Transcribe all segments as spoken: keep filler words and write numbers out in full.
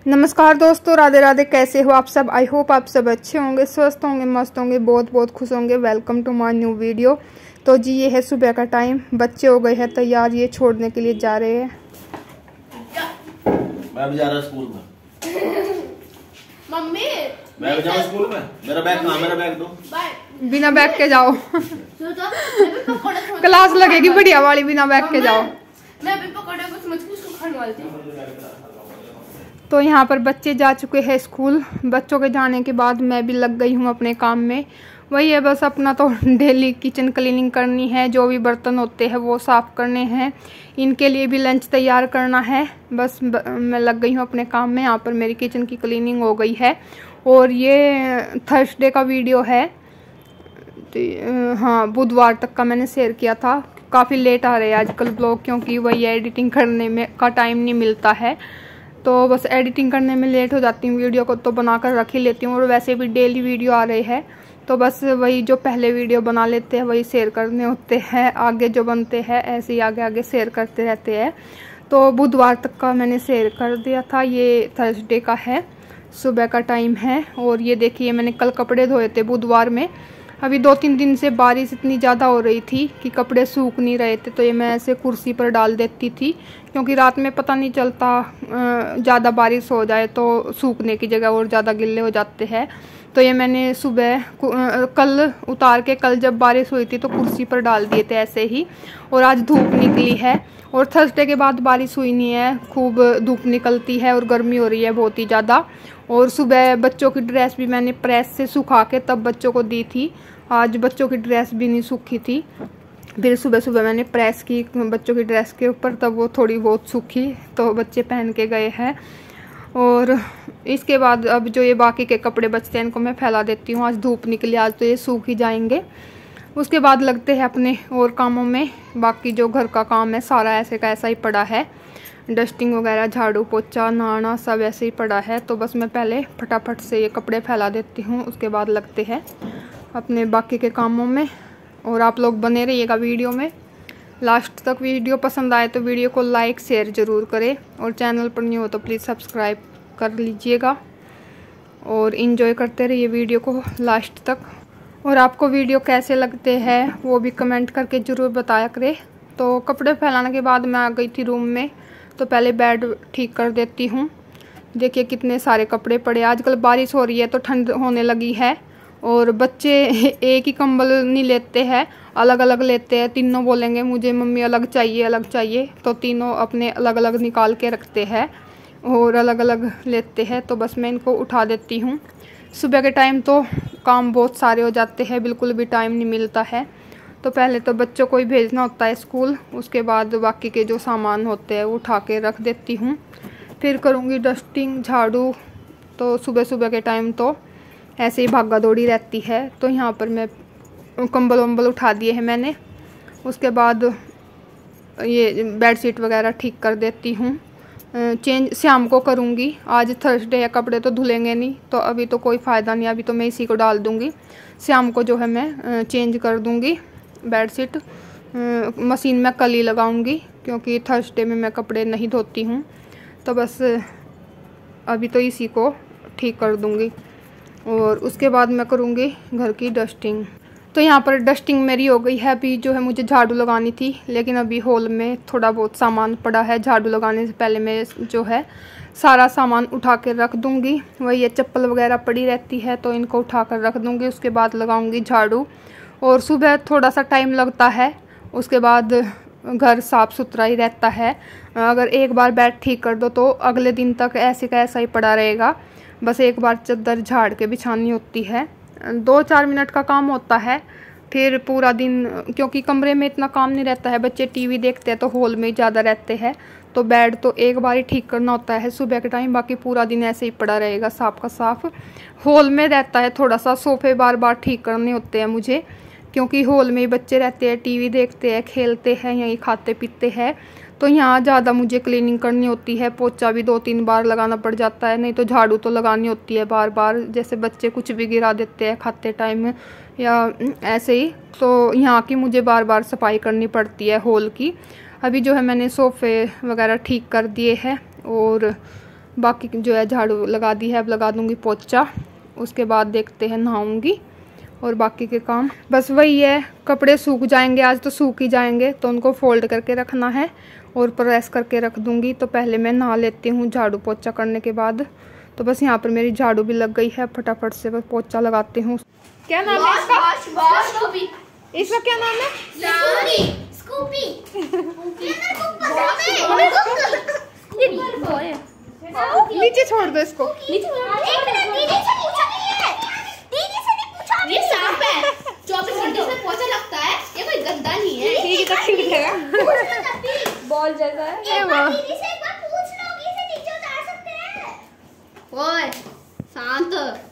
नमस्कार दोस्तों, राधे राधे। कैसे हो आप सब? आई होप आप सब अच्छे होंगे, स्वस्थ होंगे, मस्त होंगे, बहुत बहुत खुश होंगे। Welcome to my new video. तो जी ये है सुबह का टाइम, बच्चे हो गए हैं तैयार, ये छोड़ने के लिए जा रहे हैं। मैं भी जा रहा स्कूल में। मम्मी मैं भी जाऊँ स्कूल में? मेरा बैग कहाँ? मेरा बैग दो। बिना बैग के जाओ। क्लास लगेगी बढ़िया वाली, बिना बैग के जाओ। मैं भी पकौड़े को समझ के उसको खाने वाली थी। तो यहाँ पर बच्चे जा चुके हैं स्कूल। बच्चों के जाने के बाद मैं भी लग गई हूँ अपने काम में। वही है बस, अपना तो डेली किचन क्लीनिंग करनी है, जो भी बर्तन होते हैं वो साफ़ करने हैं, इनके लिए भी लंच तैयार करना है। बस ब, मैं लग गई हूँ अपने काम में। यहाँ पर मेरी किचन की क्लीनिंग हो गई है और ये थर्सडे का वीडियो है। तो हाँ, बुधवार तक का मैंने शेयर किया था। काफ़ी लेट आ रहे हैं आजकल ब्लॉग, क्योंकि वही एडिटिंग करने में का टाइम नहीं मिलता है। तो बस एडिटिंग करने में लेट हो जाती हूँ, वीडियो को तो बनाकर रख ही लेती हूँ। और वैसे भी डेली वीडियो आ रही है, तो बस वही जो पहले वीडियो बना लेते हैं वही शेयर करने होते हैं। आगे जो बनते हैं ऐसे ही आगे आगे शेयर करते रहते हैं। तो बुधवार तक का मैंने शेयर कर दिया था। ये थर्सडे का है, सुबह का टाइम है। और ये देखिए, मैंने कल कपड़े धोए थे बुधवार में। अभी दो तीन दिन से बारिश इतनी ज़्यादा हो रही थी कि कपड़े सूख नहीं रहे थे, तो ये मैं ऐसे कुर्सी पर डाल देती थी, क्योंकि रात में पता नहीं चलता, ज़्यादा बारिश हो जाए तो सूखने की जगह और ज़्यादा गिल्ले हो जाते हैं। तो ये मैंने सुबह कल उतार के, कल जब बारिश हुई थी तो कुर्सी पर डाल दिए थे ऐसे ही। और आज धूप निकली है, और थर्सडे के बाद बारिश हुई नहीं है, खूब धूप निकलती है और गर्मी हो रही है बहुत ही ज़्यादा। और सुबह बच्चों की ड्रेस भी मैंने प्रेस से सुखा के तब बच्चों को दी थी। आज बच्चों की ड्रेस भी नहीं सूखी थी, फिर सुबह सुबह मैंने प्रेस की बच्चों की ड्रेस के ऊपर, तब वो थोड़ी बहुत सूखी तो बच्चे पहन के गए हैं। और इसके बाद अब जो ये बाकी के कपड़े बचते हैं इनको मैं फैला देती हूँ। आज धूप निकली, आज तो ये सूख ही जाएंगे। उसके बाद लगते हैं अपने और कामों में। बाकी जो घर का काम है सारा ऐसे का ऐसा ही पड़ा है, डस्टिंग वगैरह, झाड़ू पोछा, नहाना सब ऐसे ही पड़ा है। तो बस मैं पहले फटाफट से ये कपड़े फैला देती हूँ, उसके बाद लगते हैं अपने बाकी के कामों में। और आप लोग बने रहिएगा वीडियो में लास्ट तक। वीडियो पसंद आए तो वीडियो को लाइक शेयर ज़रूर करें, और चैनल पर न्यू हो तो प्लीज़ सब्सक्राइब कर लीजिएगा और इन्जॉय करते रहिए वीडियो को लास्ट तक। और आपको वीडियो कैसे लगते हैं वो भी कमेंट करके ज़रूर बताया करें। तो कपड़े फैलाने के बाद मैं आ गई थी रूम में, तो पहले बेड ठीक कर देती हूँ। देखिए कितने सारे कपड़े पड़े। आजकल बारिश हो रही है तो ठंड होने लगी है, और बच्चे एक ही कंबल नहीं लेते हैं, अलग अलग लेते हैं। तीनों बोलेंगे मुझे मम्मी अलग चाहिए अलग चाहिए, तो तीनों अपने अलग अलग निकाल के रखते हैं और अलग अलग लेते हैं। तो बस मैं इनको उठा देती हूँ। सुबह के टाइम तो काम बहुत सारे हो जाते हैं, बिल्कुल भी टाइम नहीं मिलता है। तो पहले तो बच्चों को ही भेजना होता है स्कूल, उसके बाद बाकी के जो सामान होते हैं वो उठा के रख देती हूँ। फिर करूँगी डस्टिंग, झाड़ू। तो सुबह सुबह के टाइम तो ऐसे ही भागा दौड़ी रहती है। तो यहाँ पर मैं कंबल वम्बल उठा दिए हैं मैंने। उसके बाद ये बेडशीट वगैरह ठीक कर देती हूँ। चेंज शाम को करूँगी, आज थर्सडे है, कपड़े तो धुलेंगे नहीं, तो अभी तो कोई फ़ायदा नहीं, अभी तो मैं इसी को डाल दूँगी। शाम को जो है मैं चेंज कर दूँगी बेडशीट। मशीन में कल ही लगाऊँगी, क्योंकि थर्सडे में मैं कपड़े नहीं धोती हूँ। तो बस अभी तो इसी को ठीक कर दूँगी, और उसके बाद मैं करूँगी घर की डस्टिंग। तो यहाँ पर डस्टिंग मेरी हो गई है। अभी जो है मुझे झाड़ू लगानी थी, लेकिन अभी हॉल में थोड़ा बहुत सामान पड़ा है। झाड़ू लगाने से पहले मैं जो है सारा सामान उठा कर रख दूँगी। वही ये चप्पल वगैरह पड़ी रहती है, तो इनको उठा कर रख दूँगी। उसके बाद लगाऊँगी झाड़ू। और सुबह थोड़ा सा टाइम लगता है, उसके बाद घर साफ़ सुथरा ही रहता है। अगर एक बार बेड ठीक कर दो तो अगले दिन तक ऐसे का ऐसा ही पड़ा रहेगा। बस एक बार चादर झाड़ के बिछानी होती है, दो चार मिनट का काम होता है। फिर पूरा दिन, क्योंकि कमरे में इतना काम नहीं रहता है, बच्चे टीवी देखते हैं तो हॉल में ही ज़्यादा रहते हैं, तो बेड तो एक बार ही ठीक करना होता है सुबह के टाइम। बाकी पूरा दिन ऐसे ही पड़ा रहेगा साफ़ का साफ़। हॉल में रहता है थोड़ा सा, सोफ़े बार बार ठीक करने होते हैं मुझे, क्योंकि हॉल में ही बच्चे रहते हैं, टीवी देखते हैं, खेलते हैं, यहीं खाते पीते हैं। तो यहाँ ज़्यादा मुझे क्लीनिंग करनी होती है। पोछा भी दो तीन बार लगाना पड़ जाता है, नहीं तो झाड़ू तो लगानी होती है बार बार। जैसे बच्चे कुछ भी गिरा देते हैं खाते टाइम या ऐसे ही, तो यहाँ की मुझे बार बार सफाई करनी पड़ती है हॉल की। अभी जो है मैंने सोफ़े वगैरह ठीक कर दिए हैं, और बाकी जो है झाड़ू लगा दी है, अब लगा दूंगी पोछा। उसके बाद देखते हैं, नहाऊंगी और बाकी के काम बस वही है। कपड़े सूख जाएंगे, आज तो सूख ही जाएंगे, तो उनको फोल्ड करके रखना है और प्रेस करके रख दूंगी। तो पहले मैं नहा लेती हूँ झाड़ू पोछा करने के बाद। तो बस यहाँ पर मेरी झाड़ू भी लग गई है, फटाफट से बस पोछा लगाती हूँ। क्या नाम है इसका? इसका क्या नाम है? स्कूपी। नीचे छोड़ दो इसको। ये सांप है, चौबीस घंटे से पोछा लगता है, ये कोई गंदा नहीं है। ठीक है, ठीक है। बॉल जैसा है। एक बार दीदी से एक बार पूछ लो कि इसे नीचे उतार सकते हैं। ओए शांत।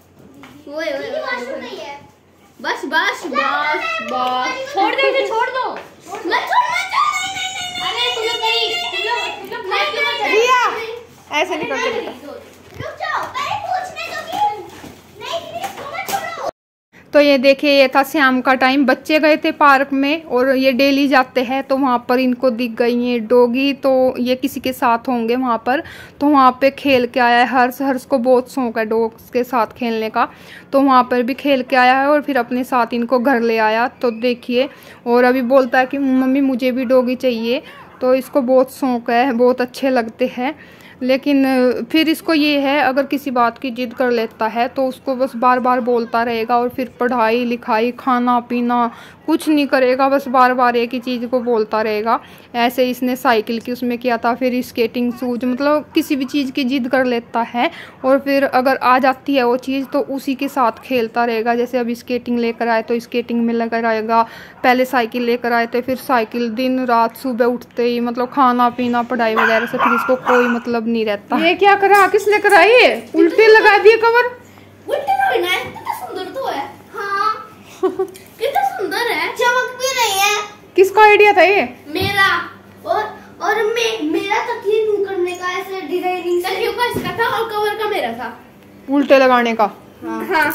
ओए ओए वॉशरूम नहीं है। बस बस बस बस छोड़ दो, इसे छोड़ दो। मत छोड़, मत छोड़। अरे तुम लोग नहीं, तुम लोग तुम लोग भाई क्यों मत रिया, ऐसे नहीं करते बेटा। रुक जाओ, पहले पूछने दो कि नहीं दीदी इसको मत छोड़ो। तो ये देखिए, ये था शाम का टाइम। बच्चे गए थे पार्क में और ये डेली जाते हैं, तो वहाँ पर इनको दिख गई ये डॉगी। तो ये किसी के साथ होंगे वहाँ पर, तो वहाँ पे खेल के आया है। हर्ष हर्ष को बहुत शौक है डॉग्स के साथ खेलने का, तो वहाँ पर भी खेल के आया है और फिर अपने साथ इनको घर ले आया। तो देखिए, और अभी बोलता है कि मम्मी मुझे भी डॉगी चाहिए। तो इसको बहुत शौक है, बहुत अच्छे लगते हैं। लेकिन फिर इसको ये है, अगर किसी बात की जिद कर लेता है तो उसको बस बार बार बोलता रहेगा और फिर पढ़ाई लिखाई खाना पीना कुछ नहीं करेगा, बस बार बार एक ही चीज़ को बोलता रहेगा। ऐसे इसने साइकिल की उसमें किया था, फिर स्केटिंग शूज, मतलब किसी भी चीज़ की जिद कर लेता है और फिर अगर आ जाती है वो चीज़ तो उसी के साथ खेलता रहेगा। जैसे अभी स्केटिंग लेकर आए तो स्केटिंग में लगा रहेगा, पहले साइकिल लेकर आए थे फिर साइकिल, दिन रात सुबह उठते ही मतलब खाना पीना पढ़ाई वगैरह से फिर इसको कोई मतलब नहीं रहता। ये क्या करा, किसने कराई है? उल्टे लगा दिए कवर। उल्टे तो ना, कितना सुंदर तो है। हाँ कितना सुंदर है, चमक भी रही है। किसका आइडिया था ये? मेरा। और और मैं मेरा तकिए यूं करने का, ऐसे डिजाइनिंग तकियों का इसका था और कवर का मेरा था। उल्टे लगाने का। हाँ।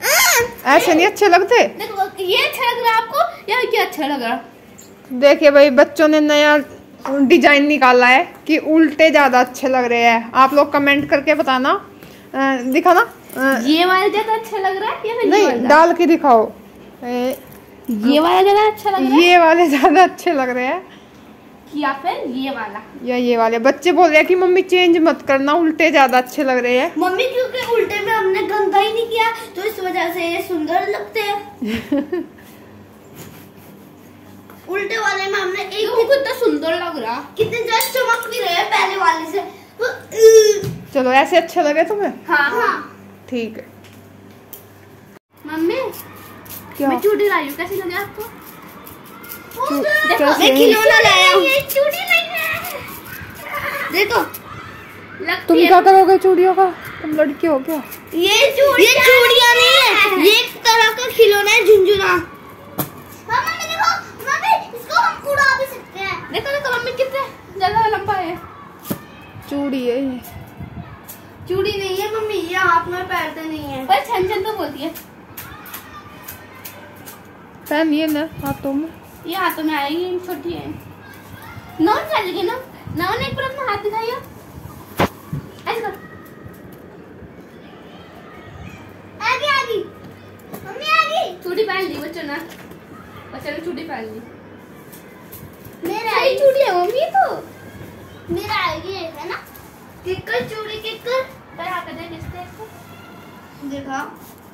ऐसे नहीं अच्छे लगते। देखो ये अच्छा लग रहा है आपको या क्या अच्छा लग रहा? देखिए भाई, बच्चों ने नया डिजाइन निकाला है कि उल्टे ज्यादा अच्छे लग रहे हैं। आप लोग कमेंट करके बताना, दिखाना। ये वाला ज्यादा अच्छा लग रहा है या फिर नहीं, ये वाला? डाल के दिखाओ। ए, ये वाला ज्यादा अच्छा लग रहा है ये वाले ज्यादा अच्छे लग रहे हैं या फिर ये वाला? या ये वाले? बच्चे बोल रहे हैं कि मम्मी चेंज मत करना, उल्टे ज्यादा अच्छे लग रहे हैं। मम्मी क्योंकि उल्टे में हमने गंदा ही नहीं किया तो इस वजह से ये सुंदर लगते हैं। उल्टे वाले में हमने एक भी कितना सुंदर लग रहा, कितने ज्यादा चमक भी रहे पहले वाले से। चलो, ऐसे अच्छे लगे तुम्हें? हाँ हाँ ठीक है। मम्मी क्या? मैं चूड़ी लाई हूँ, कैसी लगे आपको? देखो, मैं खिलौना लाया हूँ, ये चूड़ी नहीं है। देखो तुम क्या करोगे चूड़ियों का? तुम लड़की हो क्या? ये चूड़ी, ये चूड़ियाँ नहीं है, ये एक तरह का खिलौना है, झुनझुना। मम्मी देखो, मम्मी इसको हम उड़ा भी सकते हैं। देखो देखो मम्मी कितने ज्यादा लंबा है। चूड़ी है ये। चूड़ी नहीं है मम्मी, ये हाथ में पहनते नहीं है, पर छन छन तो बोलती है। पहनिए ना हाथों में। ये हाथों में आएगी, छोटी है। नॉन चलेगी ना, नॉन एक बार अपना हाथ दिखाइए, ऐसे कर। आगे आगे मम्मी आगे। चूड़ी पहन ली बच्चों ने, बच्चों ने चूड़ी पहन ली। मेरा ये चूड़ी है मम्मी, तो मेरा आएगी है ना। किक्कर चूड़ी, किक्कर पर आकर दे किससे देखा